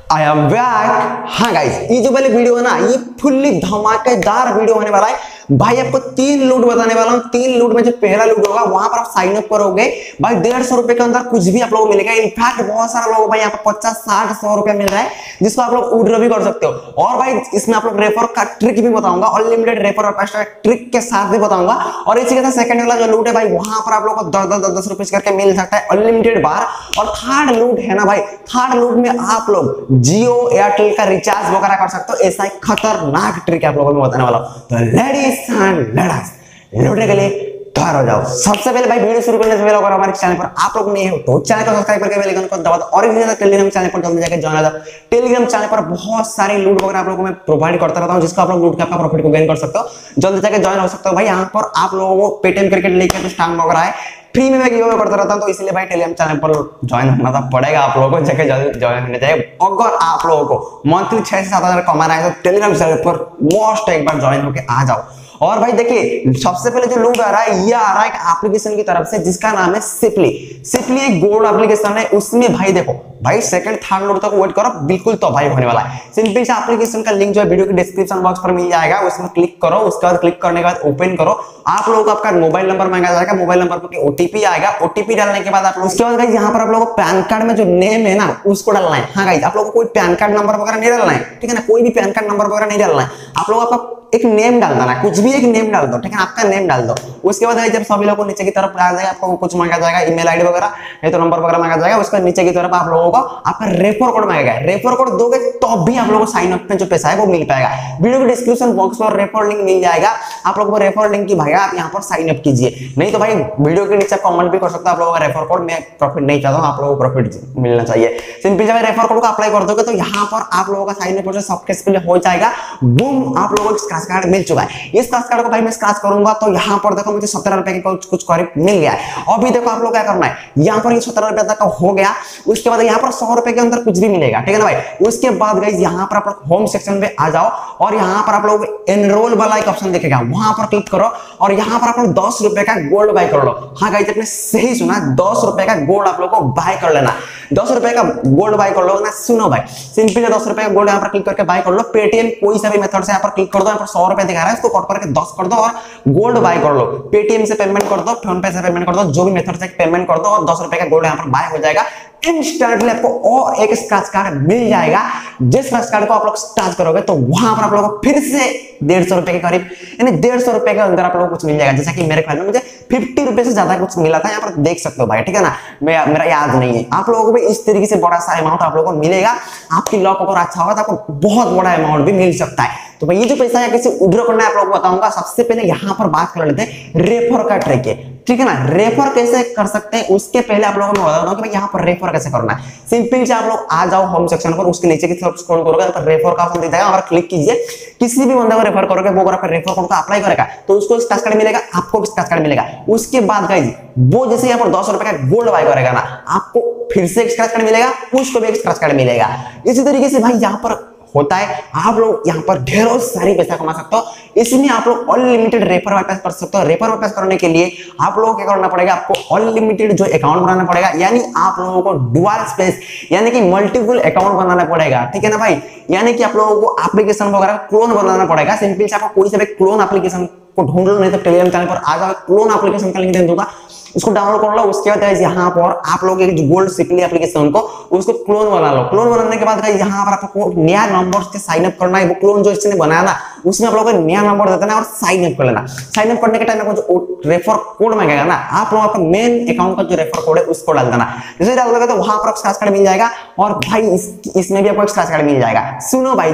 I am back. हाँ guys, ये जो वाली वीडियो है ना, ये फुल्ली धमाकेदार वीडियो होने वाला है भाई। आपको 3 लूट बताने वाला हूँ। 3 लूट में जो पहला लूट होगा वहां पर आप साइन अप करोगे भाई, 150 रुपए के अंदर कुछ भी आप लोगों को मिलेगा। इनफैक्ट बहुत सारा लोग भाई यहाँ पर 50, 60, 100 रुपए मिल रहा है, जिसको आप लोग विड्रॉ भी कर सकते हो। और भाई इसमें आप लोग रेफर का ट्रिक भी बताऊंगा, अनलिमिटेड रेफर और पैसा ट्रिक के साथ भी बताऊंगा। और इसी के साथ सेकंड वाला जो लूट है भाई, वहां पर आप लोग को 10 रुपए करके मिल सकता है अनलिमिटेड बार। और थर्ड लूट है ना भाई, थर्ड लूट में आप लोग जियो एयरटेल का रिचार्ज वगैरह कर सकते हो। ऐसा एक खतरनाक ट्रिक आप लोगों को बताने वाला हूं। तो लेडीज एंड लेडीज, लूटने के लिए तैयार हो जाओ। सबसे पहले भाई वीडियो शुरू करने से पहले अगर हमारे चैनल पर आप लोग नए हो तो चैनल को सब्सक्राइब करके बेल आइकन को दबा दो। और इसी तरह टेलीग्राम चैनल पर जल्दी जाकर ज्वाइन हो जाओ। टेलीग्राम चैनल पर बहुत सारे लूट वगैरह आप लोगों को मैं प्रोवाइड करता रहता हूं, जिसको आप लोग लूट के अपना प्रॉफिट को गेन कर सकते हो। जल्दी जाकर ज्वाइन हो सकते हो भाई। यहाँ पर आप लोगों को पेटीएम क्रिकेट लेकर तो स्टाम्प वगैरह है, फ्री में मैं गिव अवे करता रहता हूं, तो इसलिए भाई टेलीग्राम चैनल पर ज्वाइन होना तो पड़ेगा आप लोगों को। जगह जल्दी ज्वाइन होना चाहिए। अगर आप लोगों को मंथली 6 से 7 हजार कमाना है तो टेलीग्राम चैनल पर मोस्ट एक बार ज्वाइन होके आ जाओ। और भाई देखिए, सबसे पहले जो लूट आ रहा है, ये आ रहा है एक एप्लीकेशन की तरफ से जिसका नाम है सिपली। सिपली एक गोल्ड एप्लीकेशन है। उसमें भाई देखो भाई, सेकंड थर्ड लूट तक वेट करो, बिल्कुल तो भाई होने वाला है। सिंपल से एप्लीकेशन का लिंक जो है वीडियो के डिस्क्रिप्शन बॉक्स पर मिल जाएगा, उसमें क्लिक करो। उसके बाद क्लिक करने के बाद ओपन करो। आप लोगों को आपका मोबाइल नंबर मांगा जाएगा, मोबाइल नंबर पर ओटीपी आएगा। ओटीपी डालने के बाद आप लोग उसके बाद गाइस यहाँ पर आप लोगों को पैन कार्ड में जो नेम है ना, उसको डालना है। हाँ गाइस, आप लोगों को कोई पैन कार्ड नंबर वगैरह नहीं डालना है, ठीक है ना। कोई भी पैन कार्ड नंबर वगैरह नहीं डालना है। आप लोग आपका एक नेम डाल देना, कुछ भी एक नेम डाल दो, ठीक है। आपका नेम डाल दो। उसके बाद जब सभी लोगों को नीचे की तरफ आ जाएगा, आपको कुछ मांगा जाएगा, ईमेल आईडी वगैरह नहीं तो नंबर वगैरह मांगा जाएगा। उसके नीचे की तरफ आप लोगों को आपका रेफर कोड मांगेगा। रेफर कोड दोगे तो भी आप लोगों को साइन अप में जो पैसा है वो मिल पाएगा। वीडियो के डिस्क्रिप्शन बॉक्स पर रेफर लिंक मिल जाएगा। आप लोगों को रेफर लिंक की भाई आप यहाँ पर साइन अप कीजिए। नहीं तो भाई वीडियो के नीचे कमेंट भी कर सकते हो आप लोगों का रेफर कोड। मैं प्रॉफिट नहीं चाहता हूँ, आप लोगों को प्रॉफिट मिलना चाहिए। सिंपल जब रेफर कोड को अप्लाई कर दोगे तो यहाँ पर आप लोगों का साइन अप प्रोसेस सक्सेसफुल हो जाएगा। बूम, आप लोगों को स्क्रैच कार्ड मिल चुका है। इस स्क्रैच कार्ड को भाई मैं स्क्रैच करूंगा तो यहाँ पर देखो मुझे 17 रुपए के कुछ करीब मिल गया है। अभी देखो आप लोग क्या करना है, यहाँ पर ये 17 रुपए तक हो गया। उसके बाद यहाँ पर 100 रुपए के अंदर कुछ भी मिलेगा, ठीक है ना भाई। उसके बाद गाइस यहाँ पर आप लोग होम सेक्शन में आ जाओ और यहाँ पर आप लोग एनरोल वाला एक ऑप्शन दिखेगा, वहां पर क्लिक करो और यहाँ पर आप लोग 10 रुपए का गोल्ड बाय कर लो। हाँ गाइस, आपने सही सुना, 10 रुपए का गोल्ड आप लोग को बाय कर लेना। 10 रुपए का गोल्ड बाय कर लो ना। सुनो भाई, सिंपल 10 रुपए का गोल्ड यहाँ पर क्लिक करके बाय कर लो। पेटीएम कोई सा भी मेथड से यहाँ पर क्लिक कर दो। यहाँ पर 100 रुपए दिखा रहा है, इसको कट करके 10 कर दो और गोल्ड बाय कर लो। पेटीएम से पेमेंट कर दो, फोन पे से पेमेंट कर दो, जो भी मेथड से पेमेंट कर दो और 10 रुपए का गोल्ड यहाँ पर बाय हो जाएगा। इंस्टेंटली आपको और एक स्क्रैच कार्ड मिल जाएगा। जिस स्क्रैच कार्ड को आप लोग स्क्रैच करोगे तो वहां पर आप लोगों को फिर से 150 रुपए के करीब, यानी 150 रुपए के अंदर आप लोगों को कुछ मिल जाएगा। जैसा कि मेरे ख्याल में मुझे 50 रुपए से ज्यादा कुछ मिला था, यहाँ पर देख सकते हो भाई, ठीक है ना। मेरा याद नहीं है। आप लोगों को भी इस तरीके से बड़ा सा अमाउंट आप लोगों को मिलेगा। आपकी लॉक अगर अच्छा होगा तो आपको बहुत बड़ा अमाउंट भी मिल सकता है। तो भाई ये जो पैसा है कैसे विड्रॉ करना है आप लोगों को बताऊंगा। सबसे पहले यहाँ पर बात कर लेते हैं रेफर का ट्रिक है, ठीक है ना। रेफर कैसे कर सकते हैं उसके पहले आप लोगों को बता दूं कि भाई यहाँ पर रेफर कैसे करना है। सिंपल से आप लोग आ जाओ होम सेक्शन पर, उसके नीचे की तरफ स्क्रॉल करोगे तो रेफर का ऑप्शन दिख जाएगा और क्लिक कीजिए। किसी भी बंदे को रेफर करोगे, वो अगर आपका रेफर कोड को अप्लाई करेगा तो उसको स्क्रैच कार्ड मिलेगा, आपको भी स्क्रैच कार्ड मिलेगा। उसके बाद गाइस वो जैसे यहाँ पर 10 रुपए का गोल्ड बाय करेगा ना, आपको फिर से एक स्क्रैच कार्ड मिलेगा, उसको भी एक स्क्रैच कार्ड मिलेगा। इसी तरीके से भाई यहाँ पर होता है। आप लोग यहाँ पर ढेरों सारी पैसा कमा सकते हो। इसमें आप लोग अनलिमिटेड रेफर वापस कर सकते हो। रेफर वापस करने के लिए आप लोगों को क्या करना पड़ेगा, आपको अनलिमिटेड जो अकाउंट बनाना पड़ेगा, यानी आप लोगों को डुअल स्पेस यानी कि मल्टीपल अकाउंट बनाना पड़ेगा, ठीक है ना भाई। यानी कि आप लोगों को एप्लीकेशन वगैरह क्लोन बनाना पड़ेगा। सिंपल से आपको कोई सा भी क्लोन एप्लीकेशन को ढूंढ लो, नहीं तो टेलीग्राम चैनल पर आ जाओ, क्लोन एप्लीकेशन का लिंक दे दूंगा, उसको डाउनलोड कर लो। उसके बाद यहाँ पर आप लोग एक गोल्ड सिपली एप्लीकेशन को उसको क्लोन बना लो। क्लोन बनाने के बाद यहाँ पर आपको नया नंबर से साइन अप करना है। वो क्लोन जो इसने बनाया ना, उसमें आप लोगों को नया नंबर देना है और साइन अप कर लेना। साइन अप करने के टाइम आपको जो रेफर कोड मांगेगा ना, आप लोग आपका मेन अकाउंट का जो रेफर कोड है उसको डाल देना। जैसे डाल दोगे तो वहां पर स्क्रैच कार्ड मिल जाएगा और भाई इसमें भी आपको एक स्क्रैच कार्ड मिल जाएगा। सुनो भाई,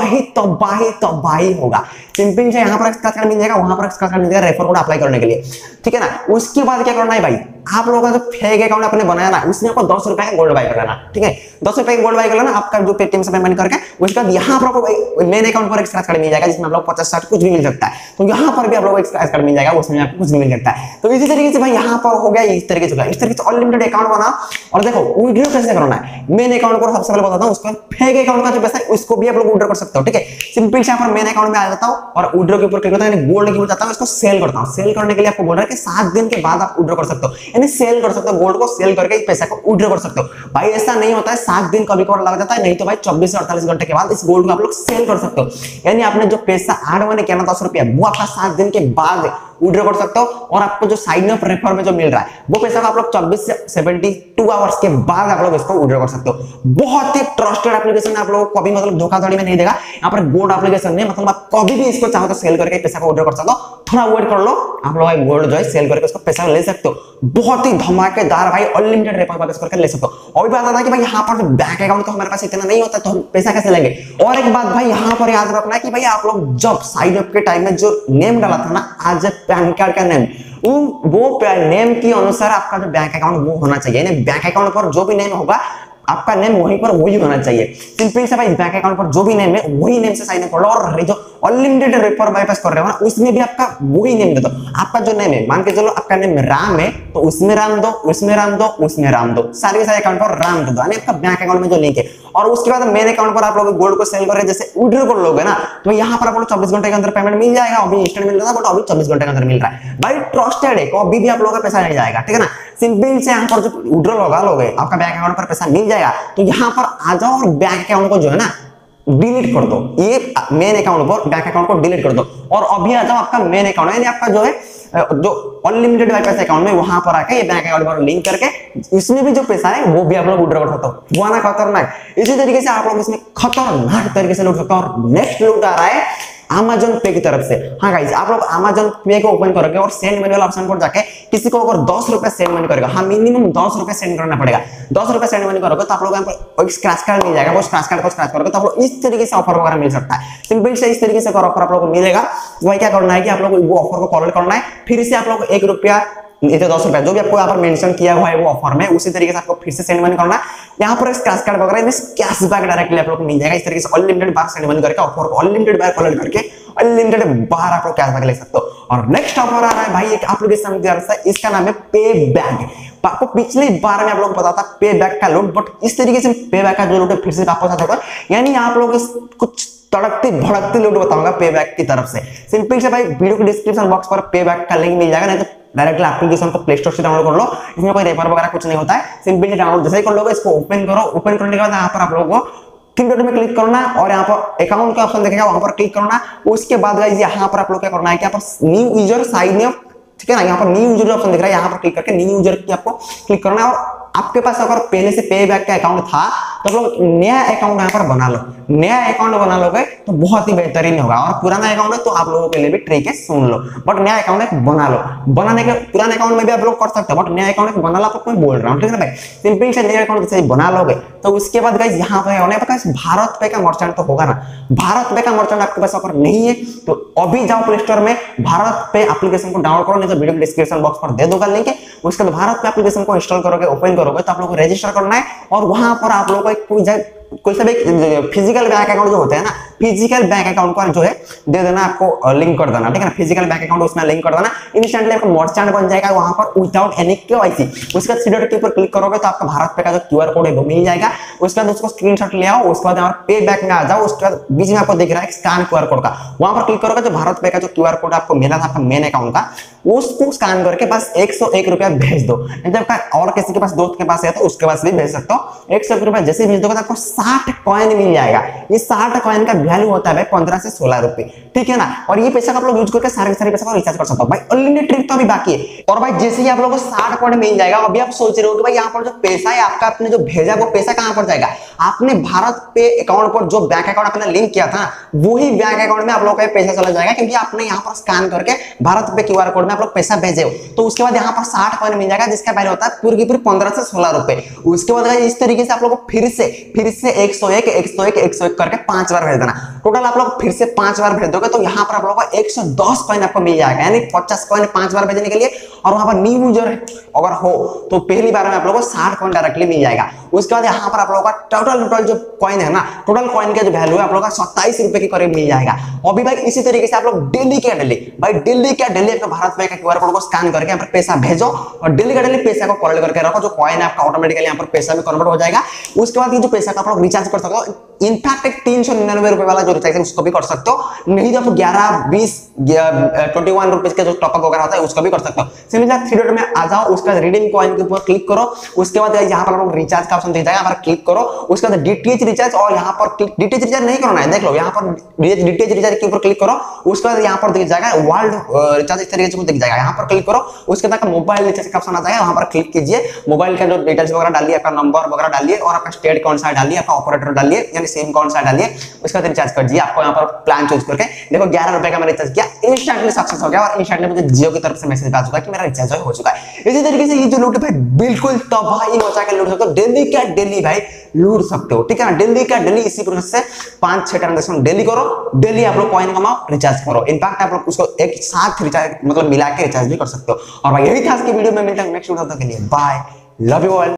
तबाही होगा। सिंपल से यहाँ पर स्क्रैच कार्ड मिल जाएगा, वहां पर स्क्रैच कार्ड मिल जाएगा रेफर कोड अप्लाई करने के लिए, ठीक है ना। उसके बाद क्या करना है भाई, आप लोगों का जो फेक अकाउंट आपने बनाया ना, उसमें आपको 10 रुपए का गोल्ड बाय कर लेना, ठीक है। 10 रुपए का गोल्ड बाय कर लेना, आपका जो पेटीएम से पेमेंट करके। उसके बाद यहाँ पर आपको मेन अकाउंट पर एक स्क्रैच कार्ड मिल जाएगा, जिसमें आप लोग 50-60 कुछ भी मिल सकता है। तो यहाँ पर भी आप लोगों को एक स्क्रैच कार्ड मिल जाएगा, उसमें आपको कुछ नहीं मिल सकता है। तो इसी तरीके से भाई यहाँ पर हो गया, इस तरीके से इस तरीके से अनलिमिटेड अकाउंट बनाओ। और देखो विड्रॉ कैसे करना है, मेन अकाउंट को सबसे पहले बताता हूँ। उसके फेक अकाउंट का जो पैसा है उसको भी आप लोग विड्रॉ कर सकते हो, ठीक है। सिंपल से यहाँ पर मेन अकाउंट में आ जाता हूँ और विड्रॉ के ऊपर क्लिक करता हूँ, गोल्ड के ऊपर जाता हूँ, इसको सेल करता हूँ। सेल करने के लिए आपको बोल रहा है कि 7 दिन के बाद आप विड्रॉ कर सकते हो। यानी सेल कर सकते हो, गोल्ड को सेल करके पैसा को विड्रॉ कर सकते हो भाई। ऐसा नहीं होता है 7 दिन कभी कभार लग जाता है, नहीं तो भाई 24 से 48 घंटे के बाद इस गोल्ड को आप लोग सेल कर सकते हो। यानी आपने जो पैसा ऐड मनी किया ना 10 रुपया, वो आपका 7 दिन के बाद विड्रॉ कर सकते हो, और आपको जो साइन अप रेफर में जो मिल रहा है वो पैसा को आप लोग 24 से 72 आवर्स के बाद आप लोग इसको विड्रॉ कर सकते हो। बहुत ही ट्रस्टेड एप्लीकेशन है, आप लोगों को कभी मतलब धोखाधड़ी में नहीं देगा। यहाँ पर गोल्ड एप्लीकेशन में मतलब आप कभी भी इसको चाहो तो सेल करके पैसा को विड्रॉ कर सकते हो। थोड़ा वेट कर लो, आप लोग गोल्ड जो है सेल करके उसको पैसा ले सकते हो। बहुत ही धमाकेदार भाई अनलिमिटेड रेफर वापस करके ले सकते हो। और भी बात आता है कि भाई यहाँ पर बैंक अकाउंट तो हमारे पास इतना नहीं होता, तो हम पैसा कैसे लेंगे। और एक बात भाई यहाँ पर याद रखना है कि भाई आप लोग जब साइन अप के टाइम में जो नेम डाला था ना आज पैन कार्ड का नेम, वो नेम के अनुसार आपका जो बैंक अकाउंट वो होना चाहिए। यानी बैंक अकाउंट पर जो भी नेम होगा आपका नेम वहीं पर वही होना चाहिए। सिंपल से भाई बैंक अकाउंट पर जो भी नेम है वही नेम से साइन अप कर लो, और जो अनलिमिटेड रेफर बाईपास कर रहे हो ना उसमें भी आपका वही नेम दे दो। आपका जो नेम है मान के चलो आपका नेम राम है तो उसमें राम दो, उसमें राम दो, उसमें राम दो, सारे अकाउंट पर राम दो, यानी आपका बैंक अकाउंट में जो लिंक है। और उसके बाद मेन अकाउंट पर आप लोग गोल्ड को सेल करके जैसे विड्रॉ कर लोगे ना, तो यहाँ पर आप लोग 24 घंटे के अंदर पेमेंट मिल जाएगा। अभी इंस्टेंट मिल रहा था बट अभी 24 घंटे के अंदर मिल रहा है भाई। ट्रस्टेड है, अभी भी आप लोगों का पैसा नहीं जाएगा, ठीक है ना। सिंपल से यहाँ पर जो विड्रॉ लगा लोगे आपका बैंक अकाउंट पर पैसा मिल जाएगा, तो यहाँ पर आ जाओ और बैंक अकाउंट को जो है ना डिलीट कर दो। ये मेन अकाउंट पर बैंक अकाउंट को डिलीट कर दो और अभी आ जाओ आपका मेन अकाउंट, यानी आपका जो है जो अनलिमिटेड पैसा अकाउंट में वहां पर आके ये बैंक अकाउंट पर लिंक करके इसमें भी जो पैसा है वो भी आप लोग विड्रॉ कर सकते हो। हुआ ना खतरनाक। इसी तरीके से आप लोग इसमें खतरनाक तरीके से लूट सकते हो। और नेक्स्ट लूट आ रहा है Amazon पे की तरफ से। हाँ गाइस, आप लोग Amazon पे को ओपन करोगे और सेंड मनी वाला ऑप्शन पर जाके किसी को अगर 10 रुपए सेंड मनी करेगा, हाँ मिनिमम 10 रुपए सेंड करना पड़ेगा। 10 रुपए सेंड मनी करोगे तो आप लोग यहाँ पर एक स्क्रैच कार्ड मिल जाएगा। वो स्क्रैच कार्ड को स्क्रैच करोगे तो आप लोग इस तरीके से ऑफर वगैरह मिल सकता है। सिंपल से इस तरीके से ऑफर आप लोग को मिलेगा। वही क्या करना है कि आप लोग वो ऑफर को कॉल करना है, फिर से आप लोग 1 रुपया इधर 10 रुपया जो भी आपको यहाँ पर मेंशन किया हुआ है वो ऑफर में, उसी तरीके से आपको फिर से सेंड मनी करना है। यहाँ पर स्क्रैच कार्ड वगैरह कैशबैक डायरेक्टली आप लोग को मिल जाएगा। इस तरीके से अनलिमिटेड बार सेंड मनी करके ऑफर को अनलिमिटेड बार कॉल करके अनलिमिटेड बार आप लोग कैशबैक ले सकते हो। और नेक्स्ट ऑफर आ रहा है भाई एक एप्लीकेशन की तरफ से, इसका नाम है पे बैक। आपको पिछली बार में आप लोग पता था पे बैक का लूट, बट इस तरीके से पे बैक का जो लूट है फिर से वापस आ जाता है। यानी आप लोग कुछ तड़कती भड़कती लूट बताऊंगा पे बैक की तरफ से। सिंपल से भाई वीडियो के डिस्क्रिप्शन बॉक्स पर पे बैक का लिंक मिल जाएगा, नहीं तो डायरेक्टली एप्लीकेशन को प्ले स्टोर से डाउनलोड कर लो। इसमें कोई रेफर वगैरह कुछ नहीं होता है। सिंपली डाउनलोड जैसे ही कर लोगे इसको ओपन करो। ओपन करने के बाद यहाँ पर आप लोगों को थ्री डॉट में क्लिक करना है और यहाँ पर अकाउंट का ऑप्शन दिखेगा, वहां पर क्लिक करना है। उसके बाद गाइस यहाँ पर आप लोग क्या करना है कि यहाँ पर न्यू यूजर साइन अप, ठीक है ना, यहाँ पर न्यू यूजर ऑप्शन दिख रहा है, यहाँ पर क्लिक करके न्यू यूजर की आपको क्लिक करना है। और आपके पास अगर पहले से पे बैक का अकाउंट था तो लोग नया अकाउंट यहाँ पर बना लो। नया अकाउंट बना लोगे तो बहुत ही बेहतरीन होगा। और पुराना अकाउंट है तो आप लोगों के लिए भी ट्रिक है, सुन लो। बट नया अकाउंट बना लो। बनाने के पुराने अकाउंट में भी आप लोग कर सकते हो, बट नया अकाउंट बना लो, आपको मैं बोल रहा हूँ, ठीक है ना भाई। सिंपल से नया अकाउंट जैसे बना लोगे तो उसके बाद गाइस यहाँ पे होने पर भारत पे का मर्चेंट तो होगा ना। भारत पे का मर्चेंट आपके पास अगर नहीं है तो अभी जाओ प्ले स्टोर में भारत पे एप्लीकेशन को डाउनलोड करो, नहीं तो वीडियो डिस्क्रिप्शन बॉक्स पर दे दूंगा लिंक है। उसके बाद भारत पे एप्लीकेशन को इंस्टॉल करोगे, ओपन करोगे तो आप लोगों को रजिस्टर करना है। और वहां पर आप लोगों को कोई सा भी फिजिकल बैंक अकाउंट जो होते हैं ना, फिजिकल बैंक अकाउंट का जो है दे देना, आपको लिंक कर देना, ठीक है ना। फिजिकल बैंक अकाउंट उसमें लिंक कर देना, इंस्टेंटली आपका मर्चेंट बन जाएगा वहां पर विदाउट एनी केवाईसी। उसके बाद सीडर के ऊपर क्लिक करोगे तो आपका भारत पे का जो क्यूआर कोड है वो मिल जाएगा। उसके बाद उसको स्क्रीनशॉट ले आओ, उसके बाद यहाँ पे बैक में आ जाओ। उसके बाद बीच में आपको दिख रहा है स्कैन क्यूआर कोड का, वहां पर क्लिक करोगे तो भारत पे का जो क्यूआर कोड आपको मिला था आपका मेन अकाउंट का, उसको स्कैन करके बस 101 रुपया भेज दो। जब और किसी के पास दोस्त के पास है तो उसके पास भी भेज सकते हो। 101 रुपया जैसे भेज दोगे तो आपको 60 कॉइन मिल जाएगा। ये 60 कॉइन का वैल्यू होता है 15 से 16 रुपए, ठीक है ना। और ये पैसा आप लोग यूज करके सारे पैसा को रिचार्ज कर सकते हो भाई। अनलिमिटेड ट्रिक तो अभी बाकी है। और भाई जैसे ही आप लोगों को 60 कॉइन मिल जाएगा, अभी आप सोच रहे हो कि भाई यहाँ पर जो पैसा है आपका, आपने जो भेजा वो पैसा कहां पर जाएगा। आपने भारत पे अकाउंट पर जो बैंक अकाउंट आपने लिंक किया था वही बैंक अकाउंट में आप लोगों का पैसा चला जाएगा, क्योंकि आपने यहाँ पर स्कैन करके भारत पे क्यूआर कोड में आप लोग पैसा भेजे हो। तो उसके बाद यहाँ पर 60 कॉइन मिल जाएगा, जिसका वैल्यू होता है पूरी की पूरी 15 से 16 रुपए। उसके बाद इस तरीके से आप लोग फिर से 101 करके 5 बार भेज देना। टोटल आप लोग फिर से 5 बार भेज दोगे तो यहाँ पर आप लोगों को 110 कॉइन आपको मिल जाएगा, यानी 50 कॉइन 5 बार भेजने के लिए। और वहां पर न्यू यूजर अगर हो तो पहली बार में आप लोगों को 60 कॉइन डायरेक्टली मिल जाएगा। उसके बाद यहाँ पर आप लोगों का टोटल जो कॉइन है ना, टोटल कॉइन का जो वैल्यू है आप लोगों का 27 रुपए के करीब मिल जाएगा। अभी भाई इसी तरीके से आप लोग डेली आपको भारत पे का क्यूआर कोड को स्कैन करके यहाँ पर पैसा भेजो और डेली पैसा को कॉल करके रखो। जो कॉइन है आपका ऑटोमेटिकली यहाँ पर पैसा में कन्वर्ट हो जाएगा। उसके बाद ये जो पैसा का आप लोग रिचार्ज कर सकते हो इनफैक्ट एक 399 रुपए वाला जो रिचार्ज है उसको भी कर सकते हो, नहीं तो आप 11, 20, 21 रुपीज का जो टॉपअप वगैरह होता है उसको भी कर सकते हो। सिंपली आप 3 डॉट में आ जाओ, उसके बाद रिडीम कॉइन के ऊपर क्लिक करो, उसके बाद यहाँ पर आपको रिचार्ज का ऑप्शन दिख जाएगा, यहाँ पर क्लिक करो, उसके बाद डीटीएच रिचार्ज, और यहाँ पर डीटीएच रिचार्ज नहीं करना है, देख लो यहाँ पर डीटीएच रिचार्ज के ऊपर क्लिक करो, उसके बाद यहाँ पर दिख जाएगा वर्ल्ड रिचार्ज, इस तरीके से दिख जाएगा, यहाँ पर क्लिक करो, उसके बाद मोबाइल रिचार्ज का ऑप्शन आ जाएगा, वहां पर क्लिक कीजिए, मोबाइल का जो डिटेल्स वगैरह डालिए, आपका नंबर वगैरह डालिए और आपका स्टेट कौन सा डालिए, आपका ऑपरेटर डालिए यानी सिम कौन सा डालिए, उसके बाद रिचार्ज कर दीजिए। आपको यहाँ पर प्लान चूज करके देखो 11 रुपए का मैंने रिचार्ज किया, इंस्टेंटली सक्सेस हो गया और इंस्टेंटली मुझे जियो की तरफ से मैसेज आ चुका कि मेरा रिचार्ज हो चुका है। इसी तरीके से ये जो लूट भाई बिल्कुल तबाही मचा के लूट सकते हो, डेली क्या डेली भाई लूट सकते हो, ठीक है ना, डेली क्या डेली इसी प्रोसेस से 5-6 ट्रांजेक्शन डेली करो, डेली आप लोग कॉइन कमाओ, रिचार्ज करो, इनफैक्ट आप लोग उसको एक साथ रिचार्ज मतलब मिला के रिचार्ज भी कर सकते हो। और भाई यही था आज की वीडियो में, मिलता है नेक्स्ट वीडियो तक के लिए, बाय, लव यू ऑल।